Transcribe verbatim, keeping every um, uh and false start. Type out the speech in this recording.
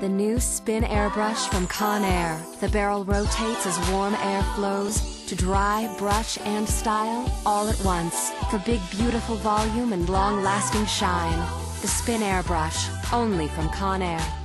The new spin airbrush from Conair. The barrel rotates as warm air flows to dry, brush, and style all at once for big, beautiful volume and long-lasting shine. The spin airbrush, only from Conair.